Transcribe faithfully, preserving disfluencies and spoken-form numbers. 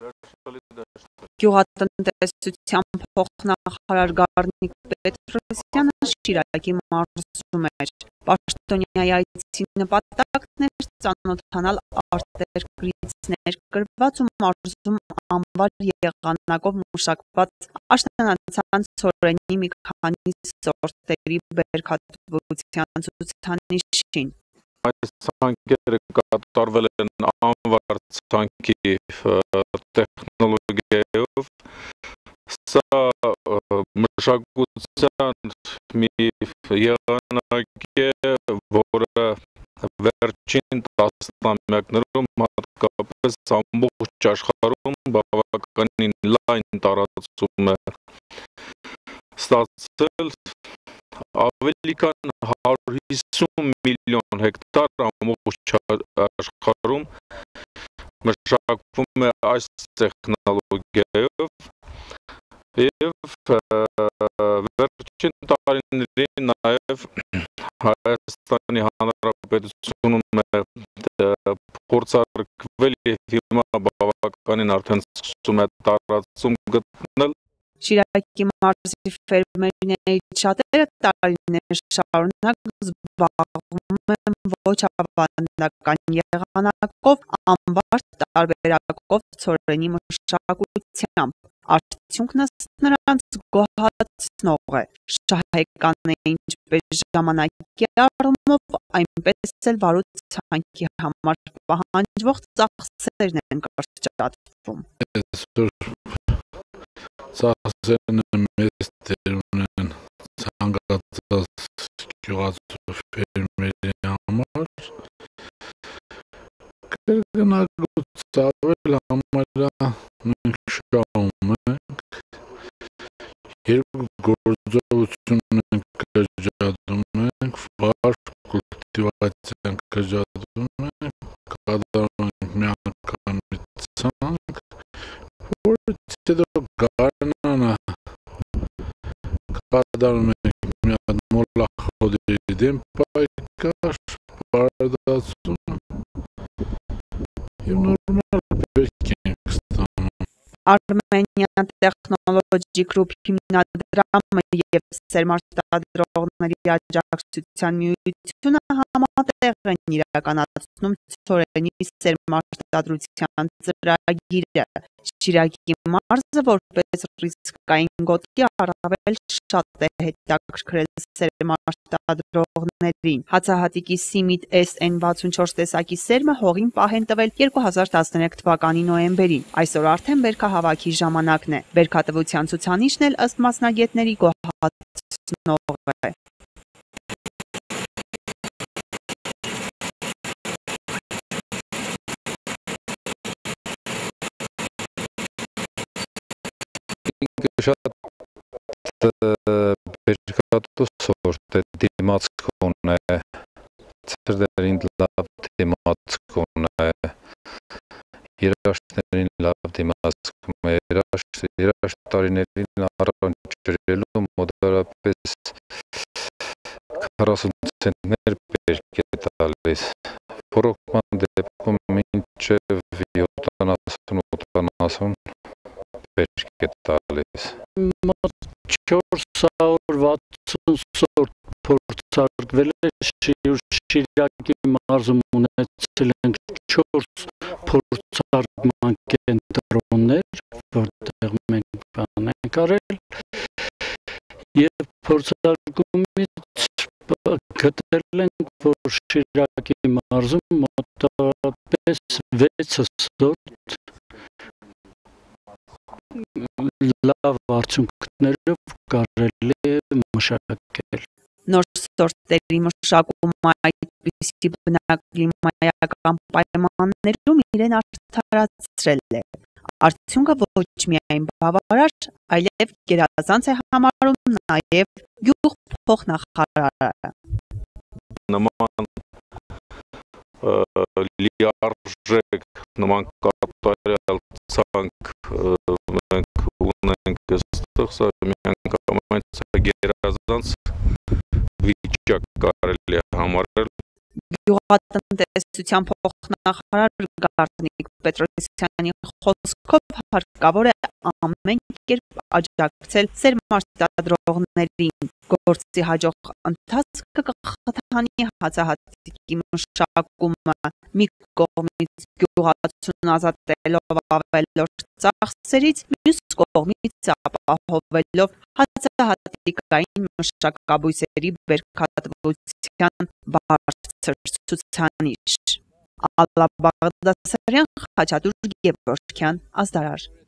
Գյուղատնտեսության փոխնախարար Գառնիկ Պետրոսյանը Շիրակի մարզում էր։ Պաշտոնյայի այցի նպատակն էր ծանոթանալ արտերկրից ներկրված ու մարզում անվար եղանակով մշակված աշնանացան ցորենի մի քանի սորտերի բերքատվության ցուցանիշին։ Այս ցանկերը կատարվել են անվար ցանկի տեխնոլոգիայով, սա մշակության մի եղանակ է, որը վերջին տասնամյակներում հատկապես ամբողջ աշխարհում բավականին լայն տարածում է ստացել, ավելի քան հարյուր հիսուն միլիոն հեկտար ամբողջ աշխարհում մշակվում է այս տեխնոլոգիայով եւ վերջին տարիներին նաեւ Հայաստանի Հանրապետությունում է փորձարկվել եւ հիմա բավականին արդեն սկսում է տարածում գտնել։ Շիրակի մարզի ֆերմերներից շատերը տարիներ շարունակ զբաղվում են ոչ ավանդական եղանակով անվար տարբերակով ցորենի մշակությամբ։ Արդյունքն ըստ նրանց գոհացնող է։ Շահեկան է ինչպես ժամանակի առումով, այնպես էլ վարույթ ցանկի համար պահանջվող ծախսերն են կրճատվում։ Ծախսերն մեծ դեր ունեն ցանկացած գյուղացու ֆերմերի համար։ Կրկնակցություն ավել համարյա մենք շահում ենք, երբ գործողություն ենք կրճատում ենք, վար կուլտիվացիան կրճատում ենք, կատարում ենք միանգամից ցանկ, որից հետո գարնանը կատարում ենք մի հատ մոլախոդերի դեմ պայքար, բարդացում և նորմալ բերք ենք ստանում։ Armenian Technology Group հիմնադրամը և սերմարտադրողների աջակցության միությունը համատեղ են իրականացնում ցորենի սերմարտադրության ծրագիրը։ Շիրակի մարզը որպես ռիսկային գոտի առավել շատ է հետաքրքրել սերմարտադրողներին։ Հացահատիկի Simit S N վաթսունչորս տեսակի սերմը հողին պահ են տվել երկու հազար տասներեք թվականի նոյեմբերին։ Այսօր արդեն բերքահավաքի ժամանակն է։ Բերքատվության ցուցանիշն էլ ըստ մասնագետների գոհացնող է։ Շատ բերքատու սորտ է, դիմացք ունե, ցրտերին լավ դիմացք ունե, երաշտներին լավ դիմացք ունե, երաշտ տարիներին առանջրելու մոտավորապես քառասուն ցենտներ բերք է տալիս, ռոռոկման դեպքում մինչև յոթանասուն ութանասուն բերք է տալիս։ չորս հարյուր վաթսուն սորտ փորձարկվել է Շիրակի մարզում ունեցել ենք չորս փորձարկման կենտրոններ, որտեղ մենք բան ենք արել եւ փորձարկումից գտել ենք, որ Շիրակի մարզում մոտավորապես վեց սորտ լավ արդյունքներով կարելի է մշակել։ Նոր սորտերի մշակումը այդպիսի բնակլիմայական պայմաններում իրեն արդարացրել է։ Արդյունքը ոչ միայն բավարար, այլև գերազանց է համարում նաև գյուղ փոխնախարարը։ Նման լիարժեք, նման կատարյալ ցանկ մենք ունենք այստեղ, սա միանգամից գերազանց վիճակ կարելի է համարել։ Գյուղատնտեսության փոխնախարար Գառնիկ Պետրոսյանի խոսքով հարկավոր է ամեն կերպ աջակցել սերմարտադրողներին։ Գործի հաջող ընթացքը կխթանի հացահատիկի մշակումը, մի կողմից գյուղացուն ազատելով ավելորդ ծախսերից, մյուս կողմից ապահովելով հացահատիկային մշակաբույսերի բերքատվության բարձր ցուցանիշ։ Ալլա Բաղդասարյան, Խաչատուր Գևորգյան, Ազդարար։